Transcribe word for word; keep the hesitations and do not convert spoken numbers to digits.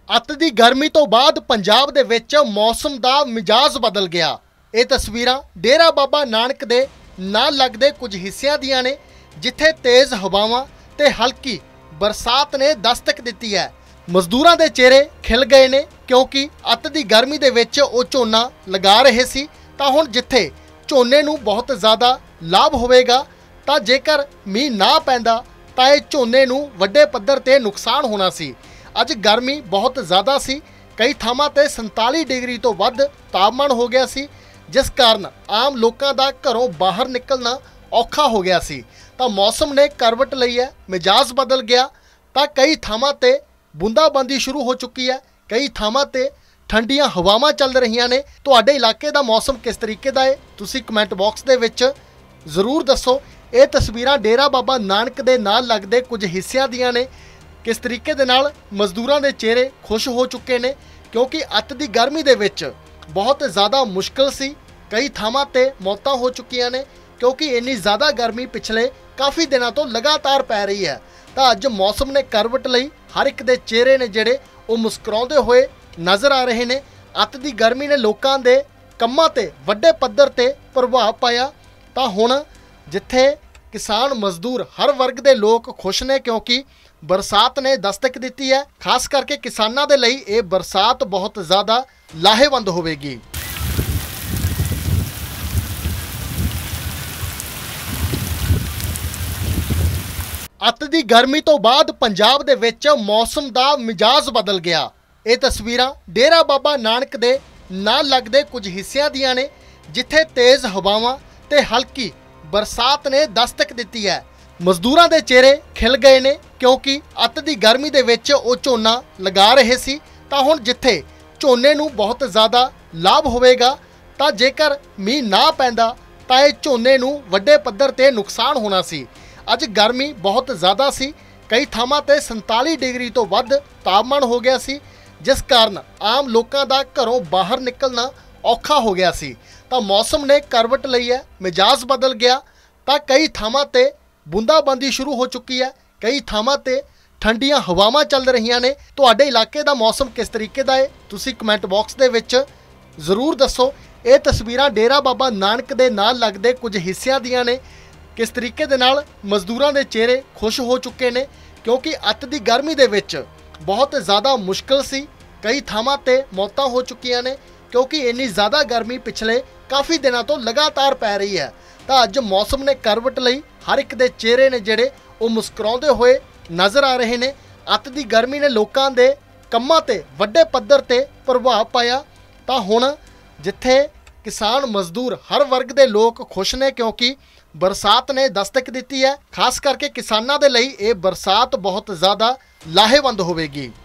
ਅੱਤ ਦੀ ਗਰਮੀ ਤੋਂ ਬਾਅਦ ਪੰਜਾਬ ਦੇ ਵਿੱਚ ਮੌਸਮ ਦਾ ਮਿਜਾਜ਼ ਬਦਲ ਗਿਆ। ਇਹ ਤਸਵੀਰਾਂ ਡੇਰਾ ਬਾਬਾ ਨਾਨਕ ਦੇ ਨਾਲ ਲੱਗਦੇ ਕੁਝ ਹਿੱਸਿਆਂ ਦੀਆਂ ਨੇ, ਜਿੱਥੇ ਤੇਜ਼ ਹਵਾਵਾਂ ਤੇ ਹਲਕੀ ਬਰਸਾਤ ਨੇ ਦਸਤਕ ਦਿੱਤੀ ਹੈ। ਮਜ਼ਦੂਰਾਂ ਦੇ ਚਿਹਰੇ ਖਿਲ ਗਏ ਨੇ, ਕਿਉਂਕਿ ਅੱਤ ਦੀ ਗਰਮੀ ਦੇ ਵਿੱਚ ਉਹ ਝੋਨਾ ਲਗਾ ਰਹੇ ਸੀ। ਤਾਂ ਹੁਣ ਜਿੱਥੇ ਝੋਨੇ ਨੂੰ ਬਹੁਤ ਜ਼ਿਆਦਾ ਲਾਭ ਹੋਵੇਗਾ, ਤਾਂ ਜੇਕਰ ਮੀਂਹ ਨਾ ਪੈਂਦਾ ਤਾਂ ਇਹ ਝੋਨੇ ਨੂੰ ਵੱਡੇ ਪੱਧਰ ਤੇ ਨੁਕਸਾਨ ਹੋਣਾ ਸੀ। ਅੱਜ ਗਰਮੀ ਬਹੁਤ ਜ਼ਿਆਦਾ ਸੀ, ਕਈ ਥਾਵਾਂ ਤੇ ਸੰਤਾਲੀ ਡਿਗਰੀ ਤੋਂ ਵੱਧ ਤਾਪਮਾਨ ਹੋ ਗਿਆ ਸੀ, ਜਿਸ ਕਾਰਨ ਆਮ ਲੋਕਾਂ ਦਾ ਘਰੋਂ ਬਾਹਰ ਨਿਕਲਣਾ ਔਖਾ ਹੋ ਗਿਆ ਸੀ। ਤਾਂ ਮੌਸਮ ਨੇ ਕਰਵਟ ਲਈ ਹੈ, ਮਿਜਾਜ਼ ਬਦਲ ਗਿਆ। ਤਾਂ ਕਈ ਥਾਵਾਂ ਤੇ ਬੂੰਦਾਬਾਂਦੀ ਸ਼ੁਰੂ ਹੋ ਚੁੱਕੀ ਹੈ, ਕਈ ਥਾਵਾਂ ਤੇ ਠੰਡੀਆਂ ਹਵਾਵਾਂ ਚੱਲ ਰਹੀਆਂ ਨੇ। ਤੁਹਾਡੇ ਇਲਾਕੇ ਦਾ ਮੌਸਮ ਕਿਸ ਤਰੀਕੇ ਦਾ ਹੈ, ਤੁਸੀਂ ਕਮੈਂਟ ਬਾਕਸ ਦੇ ਵਿੱਚ ਜ਼ਰੂਰ ਦੱਸੋ। ਇਹ ਤਸਵੀਰਾਂ ਡੇਰਾ ਬਾਬਾ ਨਾਨਕ ਦੇ ਨਾਲ ਲੱਗਦੇ ਕੁਝ ਹਿੱਸਿਆਂ ਦੀਆਂ ਨੇ। ਕਿਸ ਤਰੀਕੇ ਦੇ ਨਾਲ ਮਜ਼ਦੂਰਾਂ ਦੇ ਚਿਹਰੇ ਖੁਸ਼ ਹੋ ਚੁੱਕੇ ਨੇ, ਕਿਉਂਕਿ ਅੱਤ ਦੀ ਗਰਮੀ ਦੇ ਵਿੱਚ ਬਹੁਤ ਜ਼ਿਆਦਾ ਮੁਸ਼ਕਲ ਸੀ। ਕਈ ਥਾਵਾਂ ਤੇ ਮੌਤਾਂ ਹੋ ਚੁੱਕੀਆਂ ਨੇ, ਕਿਉਂਕਿ ਇੰਨੀ ਜ਼ਿਆਦਾ ਗਰਮੀ ਪਿਛਲੇ ਕਾਫੀ ਦਿਨਾਂ ਤੋਂ ਲਗਾਤਾਰ ਪੈ ਰਹੀ ਹੈ। ਤਾਂ ਅੱਜ ਮੌਸਮ ਨੇ ਕਰਵਟ ਲਈ, ਹਰ ਇੱਕ ਦੇ ਚਿਹਰੇ ਨੇ ਜਿਹੜੇ ਉਹ ਮੁਸਕਰਾਉਂਦੇ ਹੋਏ ਨਜ਼ਰ ਆ ਰਹੇ ਨੇ। ਅੱਤ ਦੀ ਗਰਮੀ ਨੇ ਲੋਕਾਂ ਦੇ ਕੰਮਾਂ ਤੇ ਵੱਡੇ ਪੱਧਰ ਤੇ ਪ੍ਰਭਾਵ ਪਾਇਆ। ਤਾਂ ਹੁਣ ਜਿੱਥੇ ਕਿਸਾਨ ਮਜ਼ਦੂਰ ਹਰ ਵਰਗ ਦੇ ਲੋਕ ਖੁਸ਼ ਨੇ, ਕਿਉਂਕਿ ਬਰਸਾਤ ਨੇ ਦਸਤਕ ਦਿੱਤੀ ਹੈ। ਖਾਸ ਕਰਕੇ ਕਿਸਾਨਾਂ ਦੇ ਲਈ ਇਹ ਬਰਸਾਤ ਬਹੁਤ ਜ਼ਿਆਦਾ ਲਾਹੇਵੰਦ ਹੋਵੇਗੀ। ਅੱਤ ਦੀ ਗਰਮੀ ਤੋਂ ਬਾਅਦ ਪੰਜਾਬ ਦੇ ਵਿੱਚ ਮੌਸਮ ਦਾ ਮਿਜਾਜ਼ ਬਦਲ ਗਿਆ। ਇਹ ਤਸਵੀਰਾਂ ਡੇਰਾ ਬਾਬਾ ਨਾਨਕ ਦੇ ਨਾਲ ਲੱਗਦੇ ਕੁਝ ਹਿੱਸਿਆਂ ਦੀਆਂ ਨੇ, ਜਿੱਥੇ ਤੇਜ਼ ਹਵਾਵਾਂ ਤੇ ਹਲਕੀ ਬਰਸਾਤ ਨੇ ਦਸਤਕ ਦਿੱਤੀ ਹੈ। ਮਜ਼ਦੂਰਾਂ ਦੇ ਚਿਹਰੇ ਖਿਲ ਗਏ ਨੇ, ਕਿਉਂਕਿ ਅੱਤ ਦੀ ਗਰਮੀ ਦੇ ਵਿੱਚ ਉਹ ਝੋਨਾ ਲਗਾ ਰਹੇ ਸੀ। ਤਾਂ ਹੁਣ ਜਿੱਥੇ ਝੋਨੇ ਨੂੰ ਬਹੁਤ ਜ਼ਿਆਦਾ ਲਾਭ ਹੋਵੇਗਾ, ਤਾਂ ਜੇਕਰ ਮੀਂਹ ਨਾ ਪੈਂਦਾ ਤਾਂ ਇਹ ਝੋਨੇ ਨੂੰ ਵੱਡੇ ਪੱਧਰ ਤੇ ਨੁਕਸਾਨ ਹੋਣਾ ਸੀ। ਅੱਜ ਗਰਮੀ ਬਹੁਤ ਜ਼ਿਆਦਾ ਸੀ, ਕਈ ਥਾਵਾਂ ਤੇ ਸੰਤਾਲੀ ਡਿਗਰੀ ਤੋਂ ਵੱਧ ਤਾਪਮਾਨ ਹੋ ਗਿਆ ਸੀ, ਜਿਸ ਕਾਰਨ ਆਮ ਲੋਕਾਂ ਦਾ ਘਰੋਂ ਬਾਹਰ ਨਿਕਲਣਾ ਔਖਾ ਹੋ ਗਿਆ ਸੀ। ਤਾਂ ਮੌਸਮ ਨੇ ਕਰਵਟ ਲਈ ਹੈ, ਮਿਜਾਜ਼ ਬਦਲ ਗਿਆ। ਤਾਂ ਕਈ ਥਾਵਾਂ ਤੇ ਬੂੰਦਾਬਾਂਦੀ ਸ਼ੁਰੂ ਹੋ ਚੁੱਕੀ ਹੈ, ਕਈ ਥਾਵਾਂ ਤੇ ਠੰਡੀਆਂ ਹਵਾਵਾਂ ਚੱਲ ਰਹੀਆਂ ਨੇ। ਤੁਹਾਡੇ ਇਲਾਕੇ ਦਾ ਮੌਸਮ ਕਿਸ ਤਰੀਕੇ ਦਾ ਹੈ, ਤੁਸੀਂ ਕਮੈਂਟ ਬਾਕਸ ਦੇ ਵਿੱਚ ਜ਼ਰੂਰ ਦੱਸੋ। ਇਹ ਤਸਵੀਰਾਂ ਡੇਰਾ ਬਾਬਾ ਨਾਨਕ ਦੇ ਨਾਲ ਲੱਗਦੇ ਕੁਝ ਹਿੱਸਿਆਂ ਦੀਆਂ ਨੇ। ਕਿਸ ਤਰੀਕੇ ਦੇ ਨਾਲ ਮਜ਼ਦੂਰਾਂ ਦੇ ਚਿਹਰੇ ਖੁਸ਼ ਹੋ ਚੁੱਕੇ ਨੇ, ਕਿਉਂਕਿ ਅੱਤ ਦੀ ਗਰਮੀ ਦੇ ਵਿੱਚ ਬਹੁਤ ਜ਼ਿਆਦਾ ਮੁਸ਼ਕਲ ਸੀ। ਕਈ ਥਾਵਾਂ ਤੇ ਮੌਤਾਂ ਹੋ ਚੁੱਕੀਆਂ ਨੇ, ਕਿਉਂਕਿ ਇੰਨੀ ਜ਼ਿਆਦਾ ਗਰਮੀ ਪਿਛਲੇ ਕਾਫੀ ਦਿਨਾਂ ਤੋਂ ਲਗਾਤਾਰ ਪੈ ਰਹੀ ਹੈ। ਤਾਂ ਅੱਜ ਮੌਸਮ ਨੇ ਕਰਵਟ ਲਈ, ਹਰ ਇੱਕ ਦੇ ਚਿਹਰੇ ਨੇ ਜਿਹੜੇ ਉਹ ਮੁਸਕਰਾਉਂਦੇ ਹੋਏ ਨਜ਼ਰ ਆ ਰਹੇ ਨੇ। ਅੱਤ ਦੀ ਗਰਮੀ ਨੇ ਲੋਕਾਂ ਦੇ ਕੰਮਾਂ ਤੇ ਵੱਡੇ ਪੱਧਰ ਤੇ ਪ੍ਰਭਾਵ ਪਾਇਆ। ਤਾਂ ਹੁਣ ਜਿੱਥੇ ਕਿਸਾਨ ਮਜ਼ਦੂਰ ਹਰ ਵਰਗ ਦੇ ਲੋਕ ਖੁਸ਼ ਨੇ, ਕਿਉਂਕਿ ਬਰਸਾਤ ਨੇ ਦਸਤਕ ਦਿੱਤੀ ਹੈ। ਖਾਸ ਕਰਕੇ ਕਿਸਾਨਾਂ ਦੇ ਲਈ ਇਹ ਬਰਸਾਤ ਬਹੁਤ ਜ਼ਿਆਦਾ ਲਾਹੇਵੰਦ ਹੋਵੇਗੀ।